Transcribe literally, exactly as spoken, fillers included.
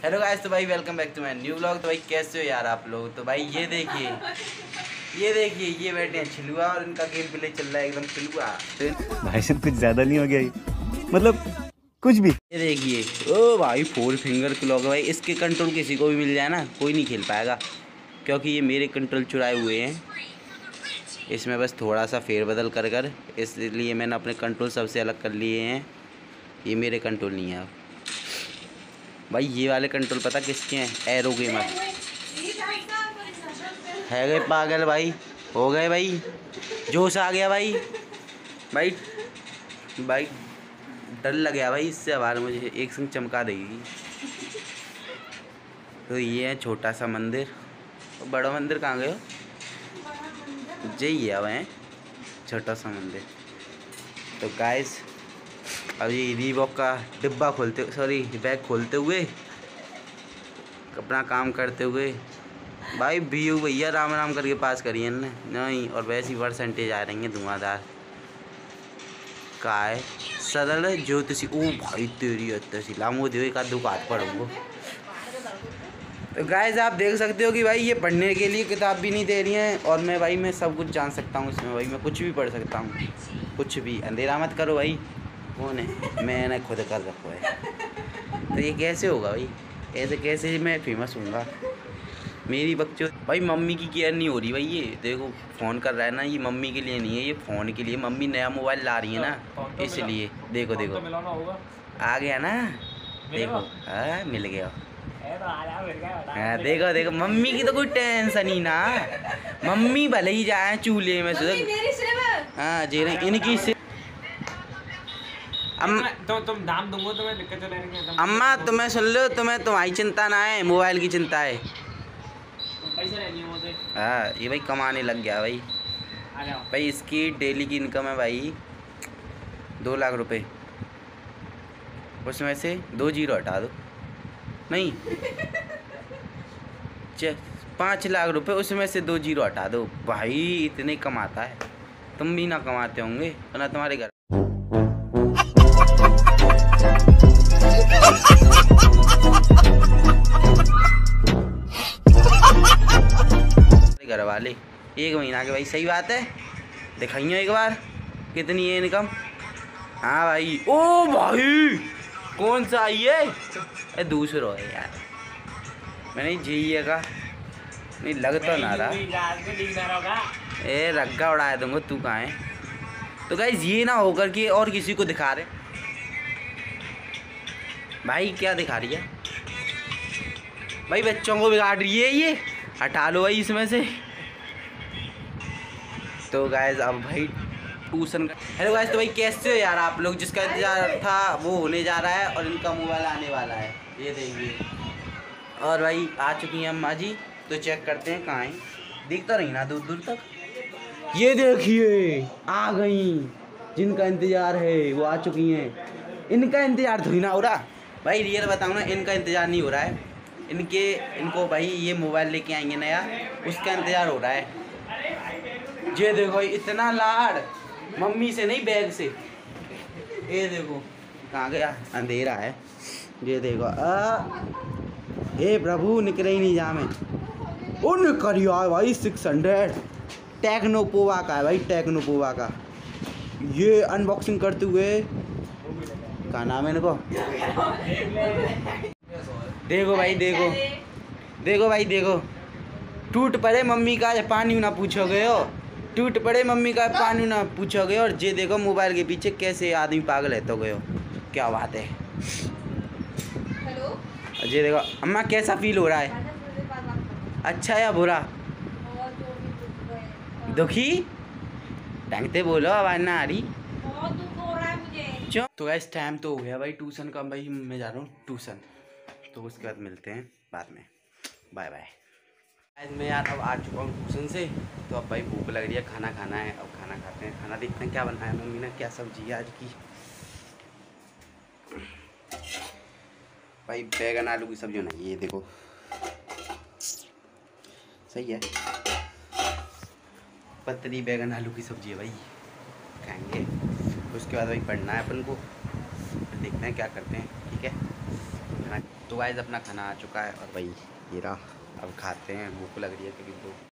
Hello guys, तो भाई welcome back to my new vlog. तो भाई कैसे हो यार आप लोग। तो भाई ये देखिए ये देखिए ये बैठे हैं छिलुआ और इनका गेम प्ले चल रहा है एकदम छिलुआ। तो भाई साहब कुछ ज्यादा नहीं हो गया ये? मतलब कुछ भी। ये देखिए ओ भाई फोर फिंगर क्लॉक है भाई। इसके कंट्रोल किसी को भी मिल जाए ना, कोई नहीं खेल पाएगा क्योंकि ये मेरे कंट्रोल चुराए हुए हैं। इसमें बस थोड़ा सा फेरबदल कर कर इसलिए मैंने अपने कंट्रोल सबसे अलग कर लिए हैं। ये मेरे कंट्रोल नहीं है भाई। ये वाले कंट्रोल पता किसके हैं? एरो गेमर है गए पागल भाई। हो गए भाई, जोश आ गया भाई। भाई भाई डर लग गया भाई इससे। आवाज़ मुझे एक संग चमका देगी। तो ये है छोटा सा मंदिर। और बड़ा मंदिर कहाँ गए हो? यही है वह छोटा सा मंदिर। तो गाइस अब ये रीबॉक का डिब्बा खोलते सॉरी बैग खोलते हुए अपना काम करते हुए भाई व्यू भैया राम राम करके पास करिए ने नहीं। और वैसी परसेंटेज आ रही है धुआंधार। का है सरल ज्योतिषी। ओ भाई तेरी अत्तसी लामो देव एक आध दो हाथ पढ़ूंगा। तो गाइस आप देख सकते हो कि भाई ये पढ़ने के लिए किताब भी नहीं दे रही हैं। और मैं भाई मैं सब कुछ जान सकता हूँ इसमें भाई। मैं कुछ भी पढ़ सकता हूँ, कुछ भी। अंधेरा मत करो भाई। कौन है? मैंने खुद कर रखा है। तो ये कैसे होगा भाई? ऐसे कैसे मैं फेमस होऊंगा? मेरी बच्चों भाई मम्मी की केयर नहीं हो रही भाई। ये देखो फ़ोन कर रहा है ना, ये मम्मी के लिए नहीं है, ये फ़ोन के लिए। मम्मी नया मोबाइल ला रही है ना इसलिए। देखो देखो आ गया ना, देखो हाँ मिल गया। हाँ देखो देखो मम्मी की तो कोई टेंशन ही ना। मम्मी भले ही जाए चूल्हे में सुधर। हाँ जी नहीं इनकी से अम, तो तुम दाम दूंगो तुम्हें दिक्कत चले रही। अम्मा तुम्हें सुन लो, तुम्हें तुम्हारी चिंता ना है, मोबाइल की चिंता है। पैसे रहनी है मुझे। हाँ ये भाई कमाने लग गया भाई। आ जाओ भाई इसकी डेली की इनकम है भाई दो लाख रुपए। उसमें से दो जीरो हटा दो, नहीं च पाँच लाख रुपए उसमें से दो जीरो हटा दो। भाई इतने कमाता है। तुम भी ना कमाते होंगे तो ना तुम्हारे घर घर वाले। एक महीना के भाई सही बात है। दिखाइए एक बार कितनी है इनकम। हाँ भाई ओ भाई कौन सा आई है? अरे दूसरो है यार। मैंने जी का नहीं लगता ना रहा। ए रग्गा उड़ाया दूंगा तू कहाँ है? तो गाइस ये ना होकर कि और किसी को दिखा रहे भाई। क्या दिखा रही है भाई? बच्चों को बिगाड़ रही है ये। हटा लो भाई इसमें से। तो गाइस अब भाई ट्यूशन का हेलो गाइस। तो भाई कैसे हो यार आप लोग? जिसका इंतजार था वो होने जा रहा है और इनका मोबाइल आने वाला है, ये देखिए। और भाई आ चुकी हैं अम्मा जी। तो चेक करते हैं कहाँ हैं। दिखता रही ना दूर दूर तक। ये देखिए आ गई। जिनका इंतजार है वो आ चुकी हैं। इनका इंतजार थोड़ी ना हो रहा भाई। रियल बताऊँ ना, इनका इंतजार नहीं हो रहा है। इनके इनको भाई ये मोबाइल लेके आएंगे नया, उसका इंतजार हो रहा है। ये देखो इतना लाड़ मम्मी से नहीं बैग से। ये देखो कहाँ गया? अंधेरा है। ये देखो आ हे प्रभु निकले ही नहीं जा में। ओ निकल यार भाई सिक्स हंड्रेड टेक्नोपोवा का है भाई। टेक्नोपोवा का ये अनबॉक्सिंग करते हुए क्या नाम है इनको? देखो भाई देखो देखो भाई देखो। टूट पड़े मम्मी का पानी ना पूछोगे हो। टूट पड़े मम्मी का पानी ना पूछोगे। और ये देखो मोबाइल के पीछे कैसे आदमी पागल है तो गए हो। क्या बात है। हेलो ये देखो अम्मा कैसा फील हो रहा है? अच्छा या बुरा? दुखी? ढंगते बोलो आवाज ना आ रही। क्यों? तो गाइस टाइम तो हो गया भाई ट्यूशन का। भाई मैं जा रहा हूँ ट्यूशन। तो उसके बाद मिलते हैं बाद में। Bye bye. आज मैं यार अब आ चुका हूँ ट्यूशन से। तो अब भाई भूख लग रही है, खाना खाना है। अब खाना खाते हैं। खाना देखते हैं क्या बनाया है मम्मी ने, क्या सब्जी है आज की। भाई बैगन आलू की सब्जी बनाई है। ये देखो सही है। पतली बैगन आलू की सब्जी है भाई, खाएंगे। उसके बाद भाई पढ़ना है अपन को। देखते हैं क्या करते हैं। ठीक है तो गाइस अपना खाना आ चुका है और भाई ये रहा, अब खाते हैं, भूख लग रही है क्योंकि भूख